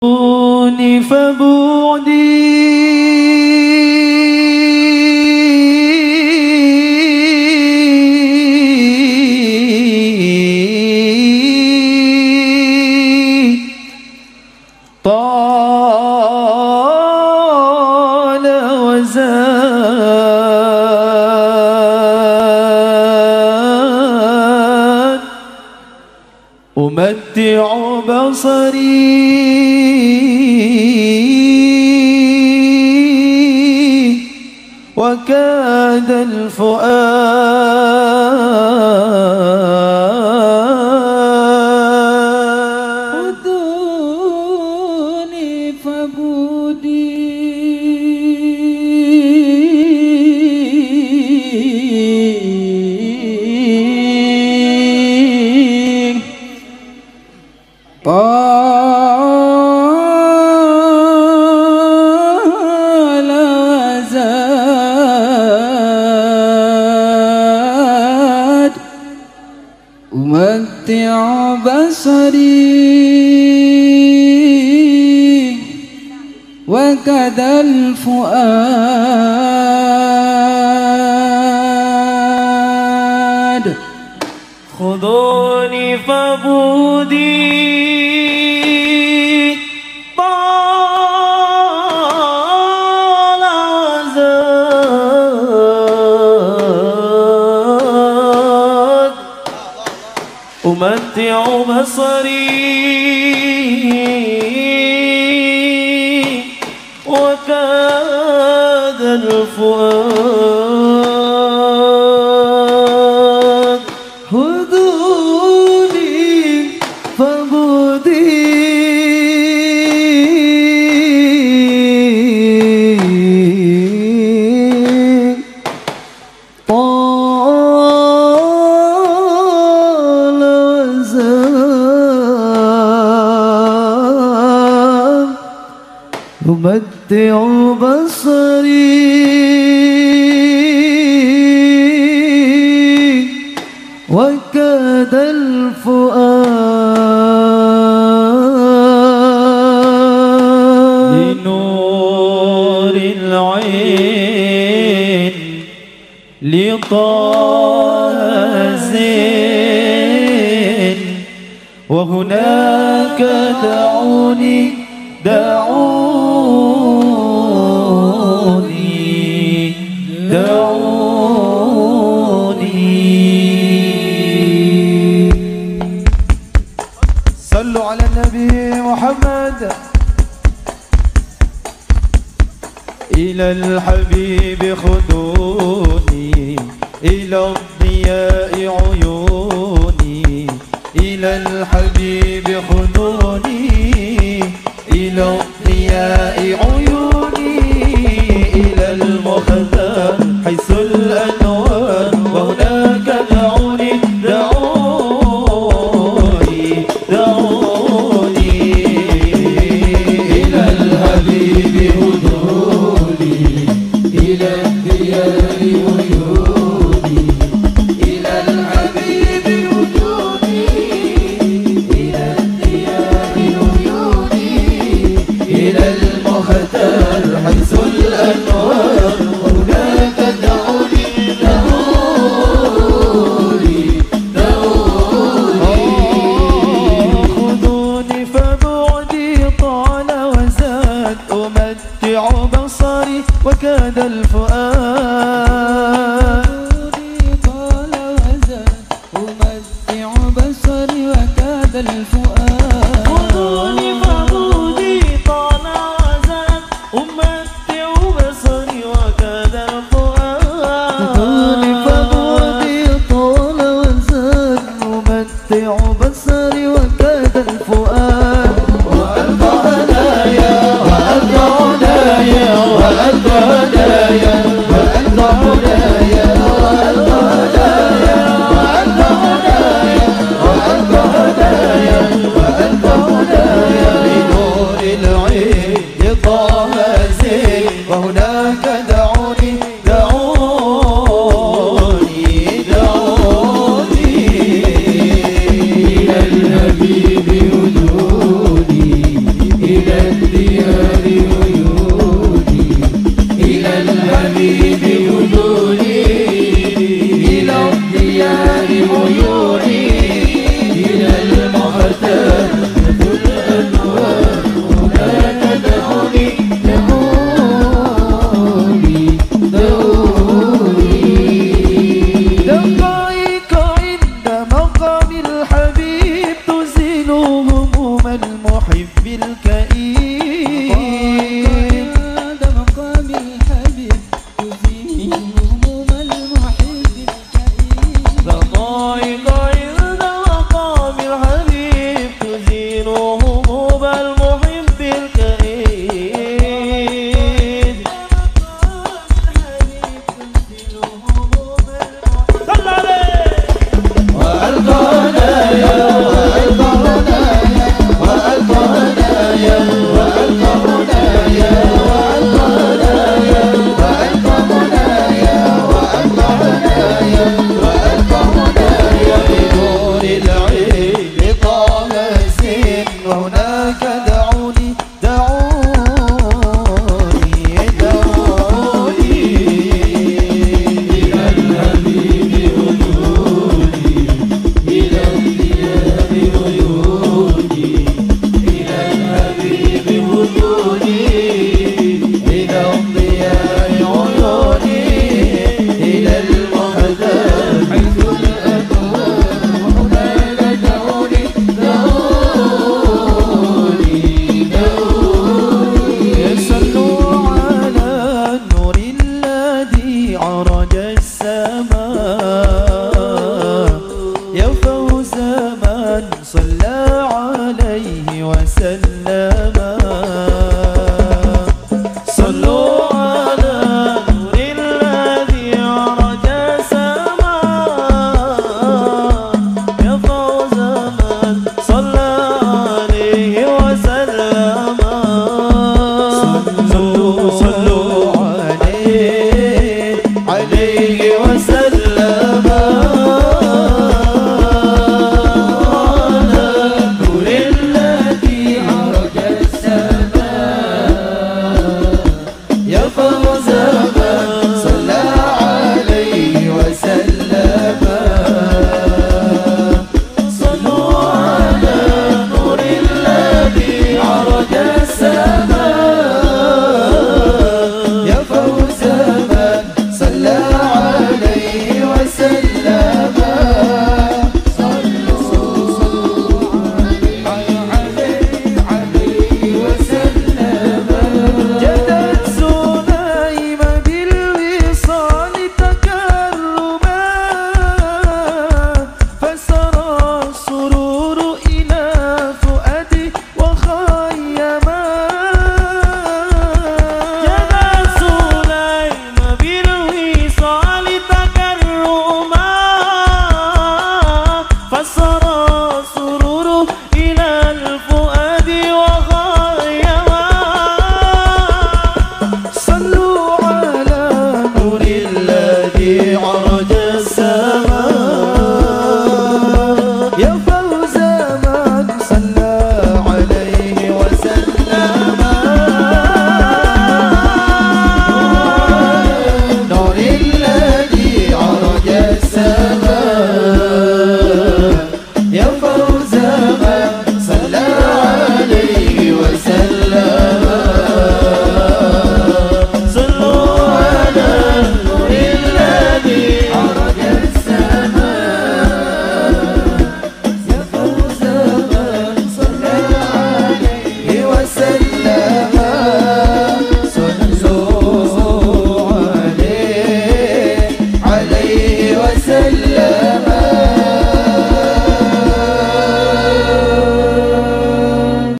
طال وزاد أمتع بصري وكاد الفؤاد خذوني فبودي طال وزاد أمتع بصري وكذا الفؤاد خذوني فبودي طال وزاد أمتع بصري وكاد الفؤاد خذوني فبودي طال وزاد أمتع بصري وكاد الفؤاد لنور العين لطه زين وهناك دعوني صلوا على النبي محمد. إلى الحبيب خذوني إلى الضياء عيوني إلى الحبيب خذوني إلى الضياء عيوني إلى المختار حيث الأنوار وهناك دعوني إلى الحبيب خذوني إلى الضياء عيوني إلى الحبيب خذوني إلى الضياء عيوني إلى المختار حيث الأنوار هناك دعوني خذوني فبعدي طال وزاد أمتع بصري وكاد الفؤاد طال وزاد أمتع بصري وكاد الفؤاد خذوني فبعدي طال وزاد أمتع بصري وكاد الفؤاد خذوني فبعدي طال وزاد أمتع بصري وكاد الفؤاد وألقى هدايا وألقى هدايا وألقى هدايا وألقى هدايا وألقى هدايا وألقى هدايا وألقى هدايا وألقى هدايا لنور العين طه زين وهناك دعوني عرج السماء يا فوز من صلى عليه وسلم